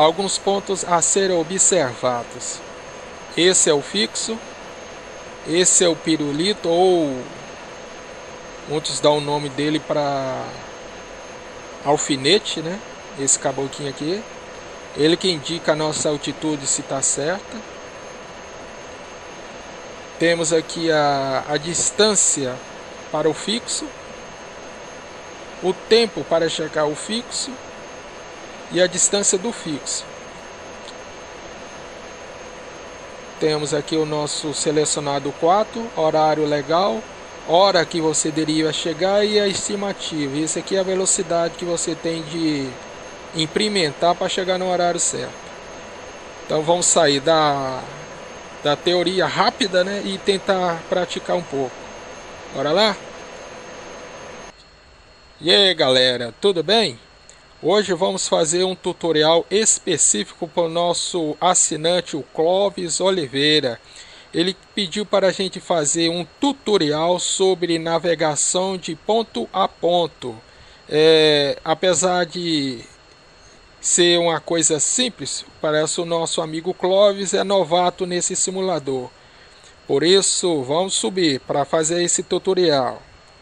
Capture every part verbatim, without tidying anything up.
alguns pontos a serem observados. Esse é o fixo, esse é o pirulito, ou muitos dão o nome dele para alfinete, né? Esse caboclinho aqui, ele que indica a nossa altitude se está certa. Temos aqui a, a distância para o fixo, o tempo para chegar ao fixo e a distância do fixo. Temos aqui o nosso selecionado quatro, horário legal, hora que você deriva chegar e a estimativa. Isso aqui é a velocidade que você tem de implementar para chegar no horário certo. Então vamos sair da, da teoria rápida, né, e tentar praticar um pouco. Bora lá? E aí galera, tudo bem? Hoje vamos fazer um tutorial específico para o nosso assinante, o Clóvis Oliveira. Ele pediu para a gente fazer um tutorial sobre navegação de ponto a ponto. É, apesar de ser uma coisa simples, parece o nosso amigo Clóvis é novato nesse simulador. Por isso, vamos subir para fazer esse tutorial.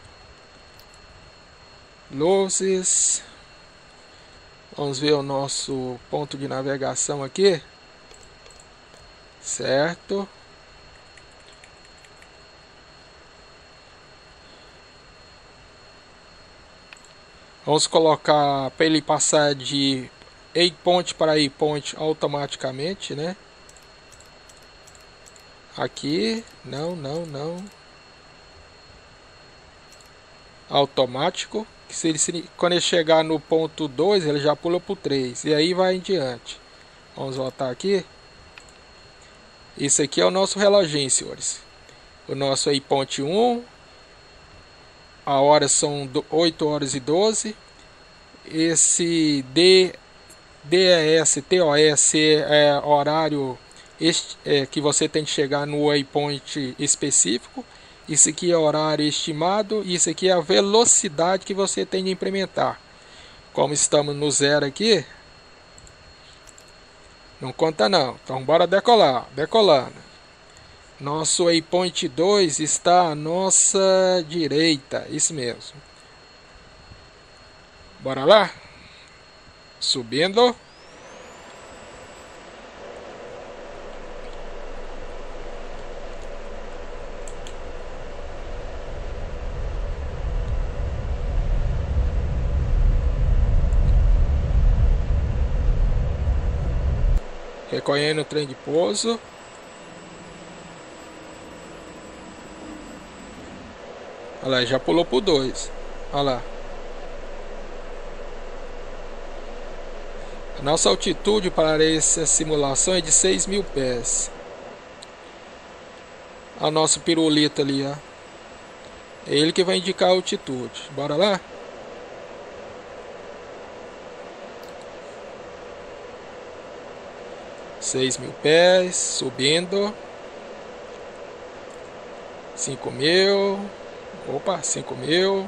Luzes. Vamos ver o nosso ponto de navegação aqui. Certo. Vamos colocar para ele passar de waypoint para waypoint automaticamente, né? Aqui, não, não, não. Automático. Que se ele, quando ele chegar no ponto dois, ele já pula para o três. E aí vai em diante. Vamos voltar aqui. Isso aqui é o nosso reloginho, senhores. O nosso waypoint um. A hora são oito horas e doze. Esse D, DES, T O S é horário este, é, que você tem que chegar no waypoint específico. Isso aqui é o horário estimado. Isso aqui é a velocidade que você tem de implementar. Como estamos no zero aqui, não conta não. Então bora decolar. Decolando. Nosso waypoint dois está à nossa direita. Isso mesmo. Bora lá? Subindo. Recolhendo o trem de pouso. Olha lá, já pulou pro dois. Olha lá. A nossa altitude para essa simulação é de seis mil pés. Olha o nosso pirulito ali, ó. É ele que vai indicar a altitude. Bora lá? seis mil pés, subindo. cinco mil. Opa, cinco mil.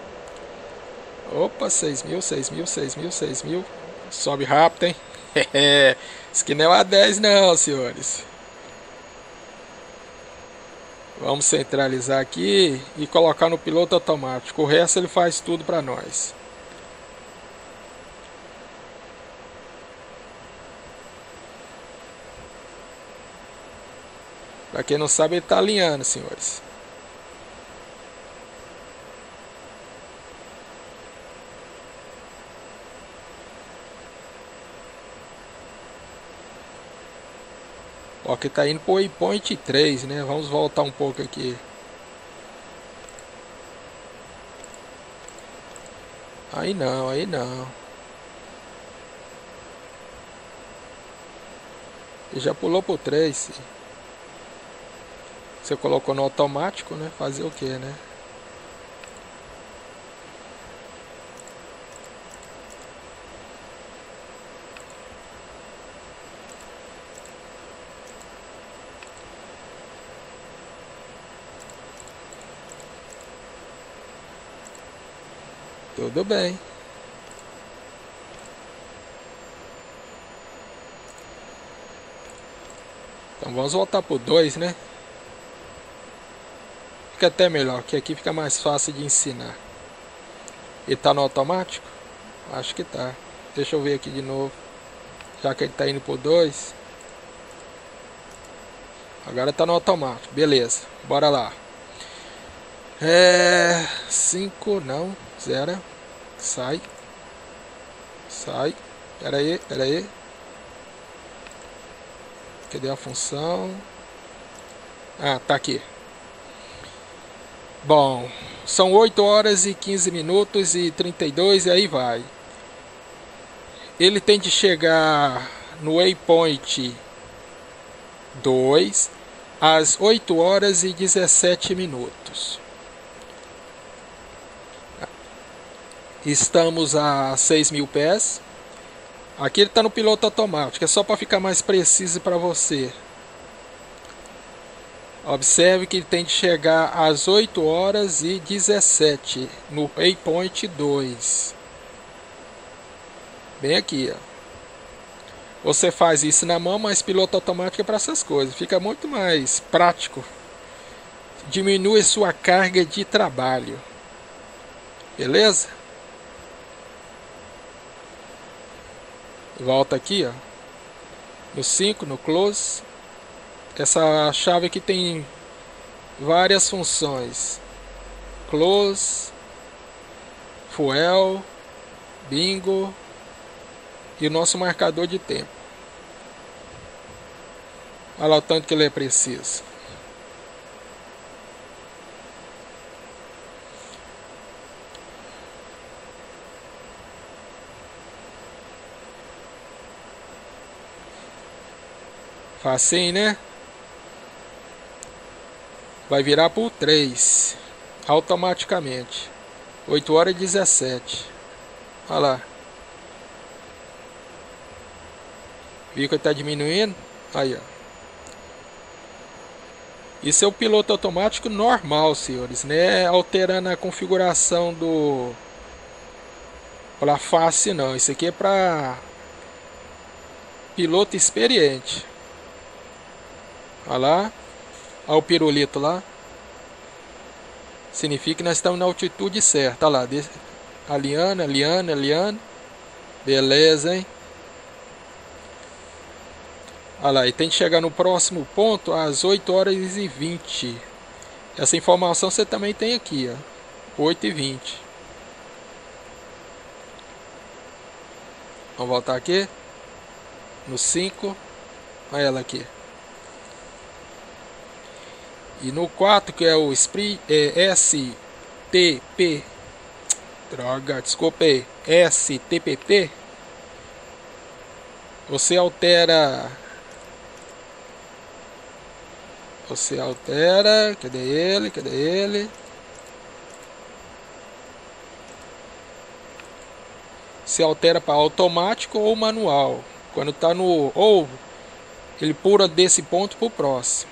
Opa, seis mil, seis mil, seis mil, seis mil. Sobe rápido, hein? Isso aqui não é uma dez não, senhores. Vamos centralizar aqui e colocar no piloto automático. O resto ele faz tudo para nós. Para quem não sabe, ele está alinhando, senhores. Ó, que tá indo pro waypoint três, né? Vamos voltar um pouco aqui. Aí não, aí não. Ele já pulou pro três. Você colocou no automático, né? Fazer o que, né? Tudo bem. Então vamos voltar pro dois, né? Fica até melhor, que aqui fica mais fácil de ensinar. Ele tá no automático? Acho que tá. Deixa eu ver aqui de novo. Já que ele tá indo pro dois. Agora tá no automático. Beleza, bora lá. É... cinco, não. Zero. Sai. Sai. Pera aí, pera aí. Cadê a função? Ah, tá aqui. Bom, são oito horas e quinze minutos e trinta e dois e aí vai. Ele tem de chegar no waypoint dois às oito horas e dezessete minutos. Estamos a seis mil pés. Aqui ele está no piloto automático, é só para ficar mais preciso para você. Observe que ele tem de chegar às oito horas e dezessete no waypoint dois. Bem aqui, ó. Você faz isso na mão, mas piloto automático é para essas coisas. Fica muito mais prático. Diminui sua carga de trabalho. Beleza? Volta aqui, ó. No cinco, no close. Essa chave aqui tem várias funções. Close, fuel, bingo e o nosso marcador de tempo. Olha lá o tanto que ele é preciso. Facinho, né? Vai virar por três automaticamente. oito horas e dezessete. Olha lá. Viu que está diminuindo? Aí, ó. Isso é o piloto automático normal, senhores, né? Alterando a configuração do para face, não. Isso aqui é para piloto experiente. Olha lá. Olha o pirulito lá. Significa que nós estamos na altitude certa. Olha lá. Alinhando, alinhando, alinhando. Beleza, hein? Olha lá. E tem que chegar no próximo ponto às oito horas e vinte. Essa informação você também tem aqui, ó. oito e vinte. Vamos voltar aqui. No cinco. Olha ela aqui. E no quatro, que é o é, S T P, droga, desculpa aí, S T P P, você altera, você altera, cadê ele, cadê ele, se altera para automático ou manual, quando está no, ou ele pula desse ponto para o próximo.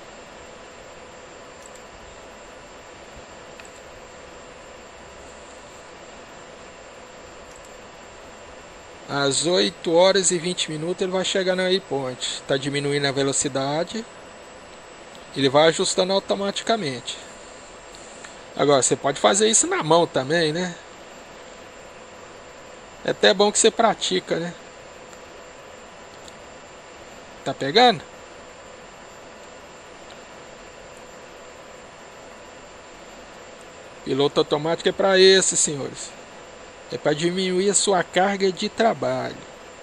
Às oito horas e vinte minutos ele vai chegar no waypoint. Está diminuindo a velocidade. Ele vai ajustando automaticamente. Agora você pode fazer isso na mão também, né? É até bom que você pratica, né? Tá pegando? Piloto automático é para esse, senhores. É para diminuir a sua carga de trabalho.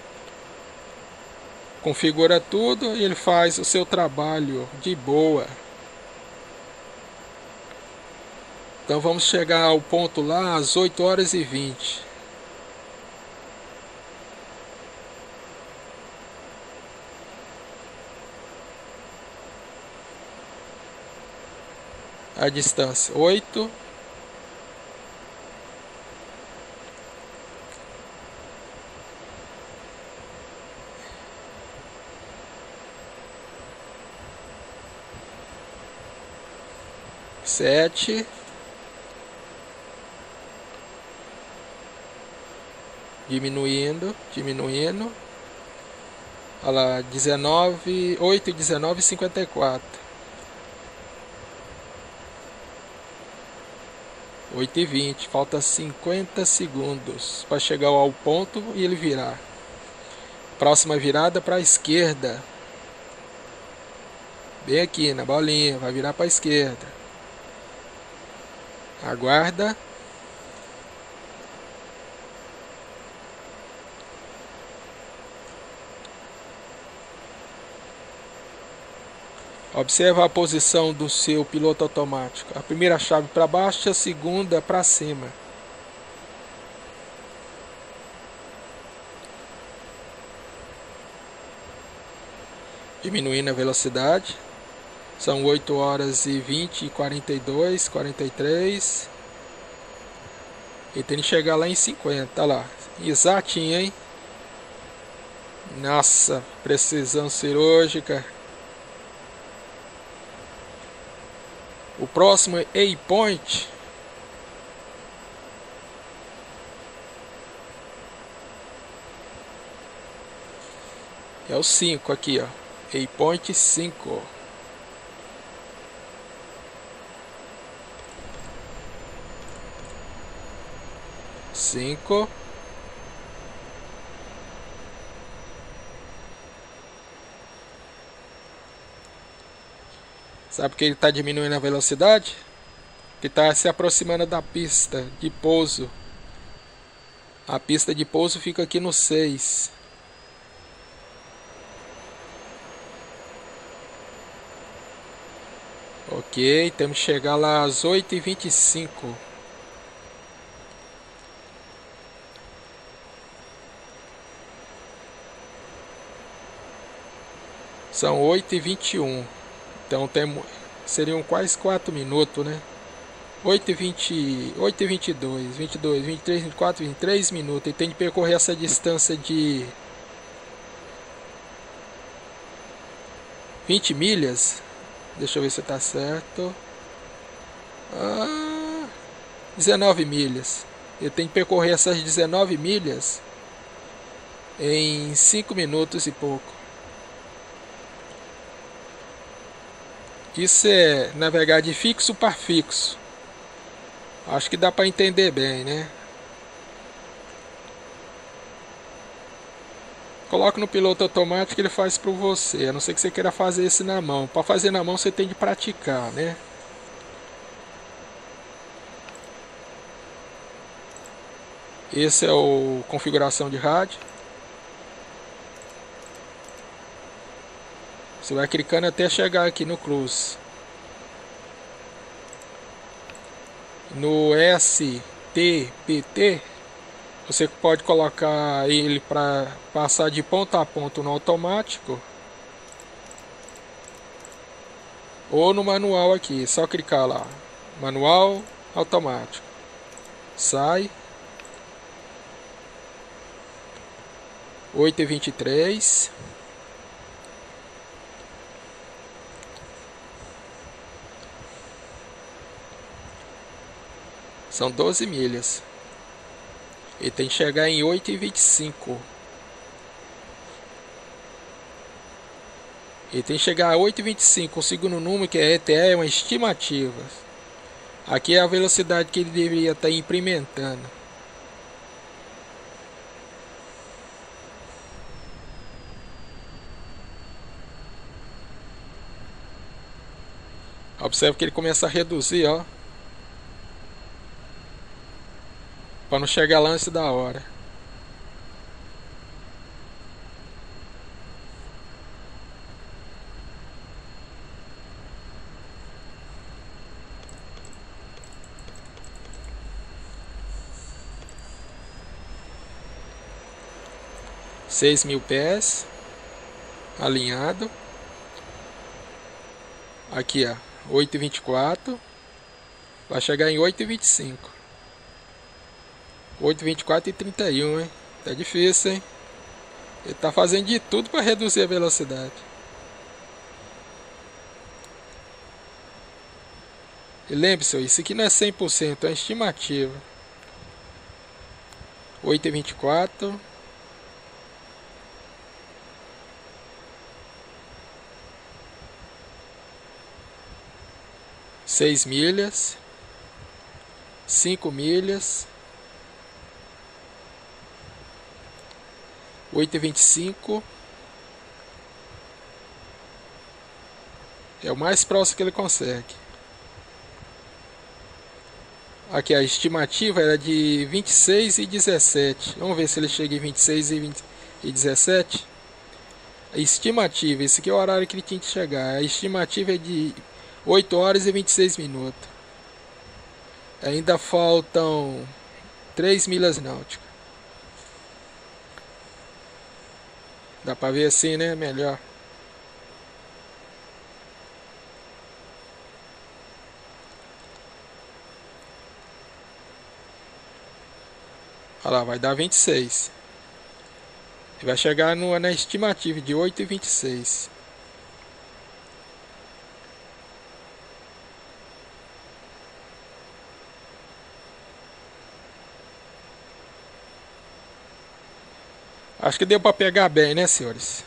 Configura tudo e ele faz o seu trabalho de boa. Então vamos chegar ao ponto lá às oito horas e vinte. A distância oito. Sete. Diminuindo, diminuindo. Olha lá, dezenove, oito, dezenove, cinquenta e quatro. oito e vinte, falta cinquenta segundos para chegar ao ponto e ele virar. Próxima virada para a esquerda. Bem aqui na bolinha, vai virar para a esquerda. Aguarda. Observa a posição do seu piloto automático. A primeira chave para baixo, a segunda para cima. Diminuindo a velocidade. São oito horas e vinte, quarenta e dois, quarenta e três. E tem que chegar lá em cinquenta. Olha lá. Exatinho, hein? Nossa, precisão cirúrgica. O próximo é A-Point. É o cinco aqui, ó. A-Point cinco. cinco. Sabe por que ele está diminuindo a velocidade? Porque está se aproximando da pista de pouso. A pista de pouso fica aqui no seis. Ok, temos que chegar lá às oito e vinte e cinco. São oito e vinte e um. Então temos, seriam quase quatro minutos, né? oito e vinte, oito e vinte e dois, vinte e dois, vinte e três, vinte e quatro, vinte e três minutos. E tem que percorrer essa distância de vinte milhas. Deixa eu ver se está certo. Ah, dezenove milhas. Ele tem que percorrer essas dezenove milhas em cinco minutos e pouco. Isso é navegar de fixo para fixo. Acho que dá para entender bem, né? Coloca no piloto automático, ele faz para você. A não ser que você queira fazer isso na mão. Para fazer na mão você tem de praticar, né? Esse é o configuração de rádio. Você vai clicando até chegar aqui no cruise. No S T P T, você pode colocar ele para passar de ponto a ponto no automático. Ou no manual aqui, só clicar lá. Manual automático. Sai. oito e vinte e três. São doze milhas. E tem que chegar em oito e vinte e cinco. E tem que chegar a oito e vinte e cinco. O segundo número, que é E T E, é uma estimativa. Aqui é a velocidade que ele deveria estar implementando. Observe que ele começa a reduzir, ó. Para não chegar lá antes da hora. seis mil pés. Alinhado. Aqui, ó. oito e vinte e quatro. Vai chegar em oito e vinte e cinco. oito, vinte e quatro e trinta e um, hein? Tá difícil, hein? Ele tá fazendo de tudo para reduzir a velocidade. E lembre-se, isso aqui não é cem por cento, é uma estimativa. oito e vinte e quatro. seis milhas, cinco milhas, oito e vinte e cinco. É o mais próximo que ele consegue. Aqui a estimativa era de vinte e seis e dezessete. Vamos ver se ele chega em vinte e seis e dezessete. A estimativa, esse aqui é o horário que ele tinha que chegar. A estimativa é de oito horas e vinte e seis minutos. Ainda faltam três milhas náuticas. Dá pra ver assim, né? Melhor. Olha lá, vai dar vinte e seis. E vai chegar no, na estimativa de oito e vinte e seis. Acho que deu para pegar bem, né, senhores?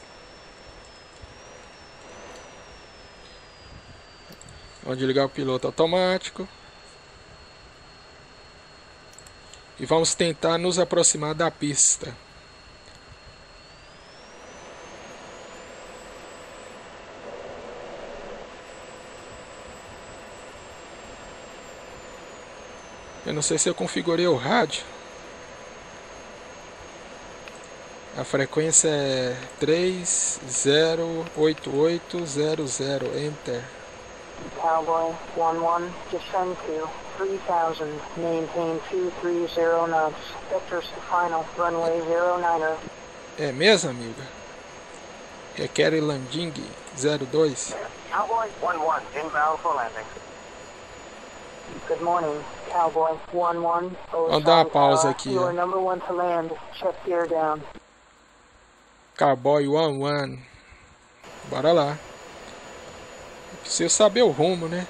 Vamos desligar o piloto automático. E vamos tentar nos aproximar da pista. Eu não sei se eu configurei o rádio. A frequência é três zero oito oito zero zero, Enter. Cowboy one one, descend to three thousand, maintain two three zero knots, vectors to final, runway zero niner. É mesmo, amiga? Requer landing zero dois. Cowboy one one, inbound for landing. Good morning, Cowboy one one. Vamos dar uma pausa aqui. You are number one to land. Check gear down. Cowboy one one. Bora lá. Preciso saber o rumo, né?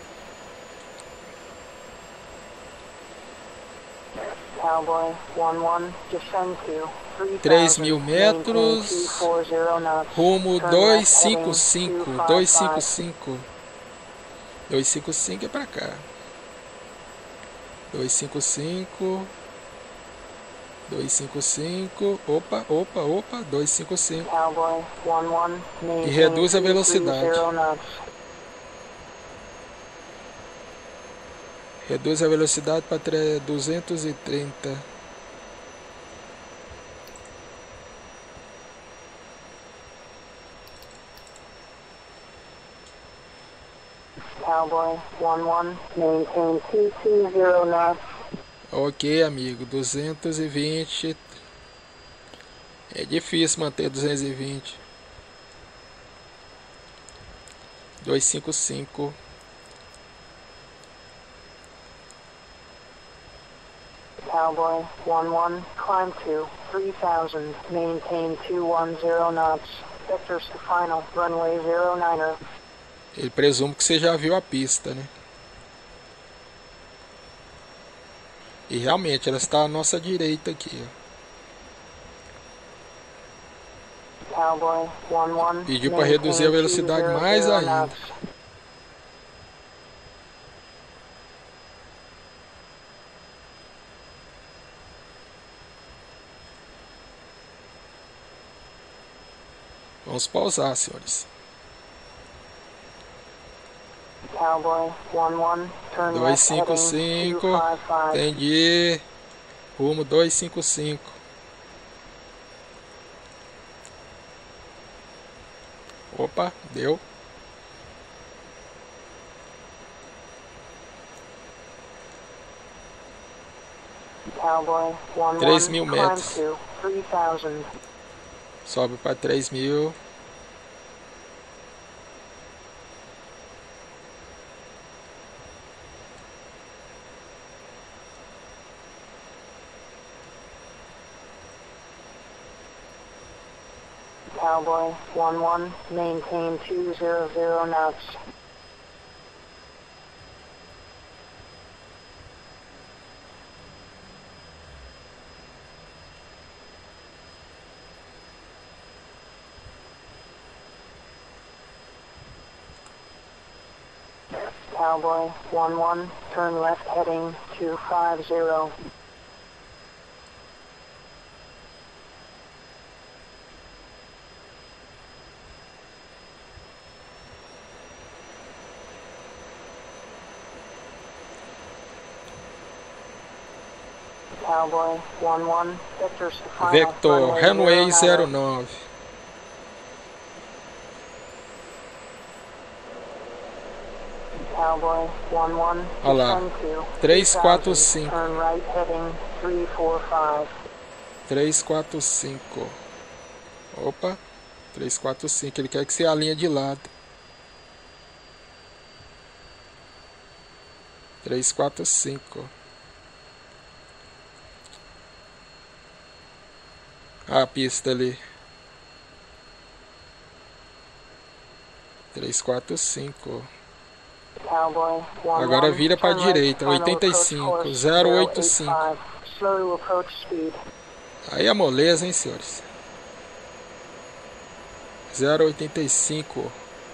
Cowboy one one, descend to três mil metros, rumo dois cinco cinco, dois cinco cinco. dois cinco cinco é pra cá. dois cinco cinco. dois cinco cinco. Opa, opa, opa, dois cinco cinco. E reduz a velocidade. Reduz a velocidade para duzentos e trinta. Cowboy one one, maintain two two zero knots. Ok, amigo, duzentos e vinte. É difícil manter duzentos e vinte. duzentos e cinquenta e cinco. Cowboy one one, climb to three thousand, maintain two one zero knots, vectors to final, runway zero niner. Ele presume que você já viu a pista, né? E realmente ela está à nossa direita aqui. Cowboy one one, pediu para reduzir a velocidade mais ainda. Vamos pausar, senhores. Cowboy one one, turn dois cinco cinco, entendi. Rumo dois cinco cinco. Opa, deu. Cowboy one one, três mil metros. three thousand. Sobe para três mil. Cowboy one one, maintain two zero zero knots. Cowboy one one, turn left heading two five zero. Cowboy one one, Vector's the final. Vector, runway zero nove. Cowboy one one, Olha lá, três quatro cinco. turn right heading three four five. três quatro cinco. Opa, três quatro cinco, ele quer que você alinhe de lado. três quatro cinco. A pista ali. três quatro cinco. Agora vira para a direita, oitenta e cinco, zero oito cinco. Aí é moleza, hein, senhores? zero oitenta e cinco.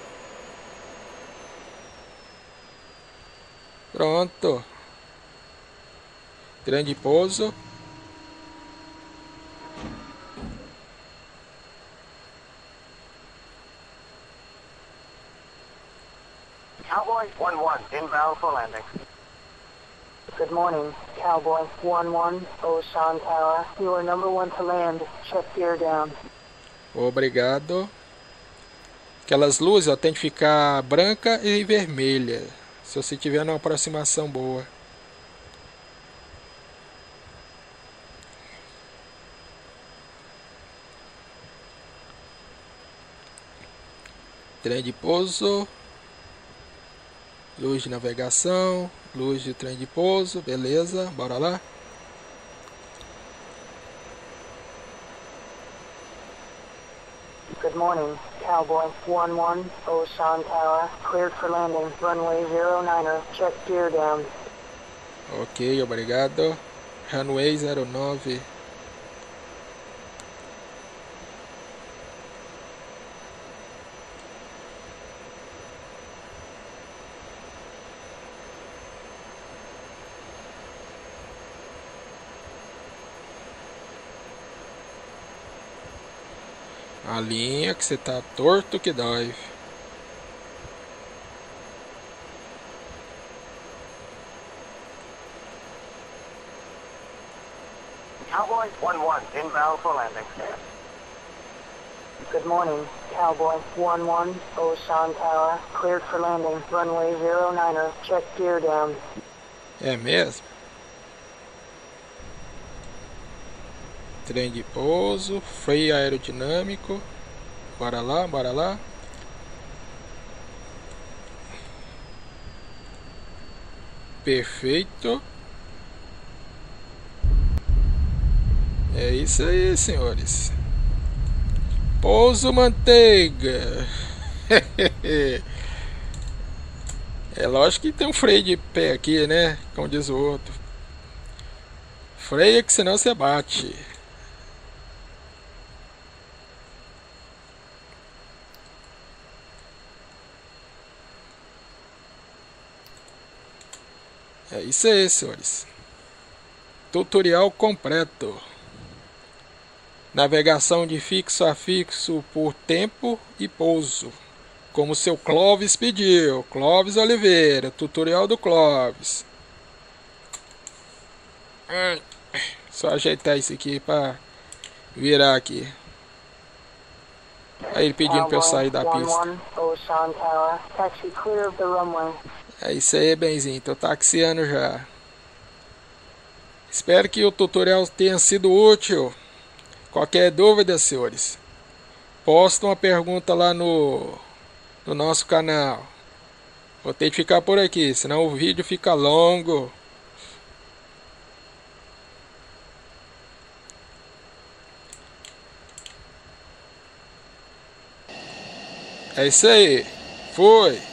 Pronto. Grande pouso. Cowboy one one, inbound for landing. Good morning, Cowboy one one, Osan Tower. You are number one to land. Check gear down. Obrigado. Aquelas luzes, ó, tem que ficar branca e vermelha, se você tiver numa aproximação boa. Trem de pouso. Luz de navegação, luz de trem de pouso, beleza, bora lá. Good morning, Cowboy one one, Osan Tower, cleared for landing, runway zero niner, check gear down. Ok, obrigado. Runway zero nove. A linha que você tá torto que dói. Cowboy one one, inbound for landing. Good morning, Cowboy one one, Osan Tower, cleared for landing, runway zero niner, check gear down. É mesmo? Trem de pouso, freio aerodinâmico. Bora lá, bora lá. Perfeito. É isso aí, senhores. Pouso manteiga. É lógico que tem um freio de pé aqui, né? Como diz o outro. Freia que senão você bate. É isso aí, senhores. Tutorial completo. Navegação de fixo a fixo por tempo e pouso, como seu Clóvis pediu. Clóvis Oliveira, tutorial do Clóvis. Só ajeitar isso aqui para virar aqui. Aí ele pedindo para eu sair da pista. É isso aí, benzinho. Tô taxiando já. Espero que o tutorial tenha sido útil. Qualquer dúvida, senhores, posta uma pergunta lá no, no nosso canal. Vou ter que ficar por aqui, senão o vídeo fica longo. É isso aí. Fui.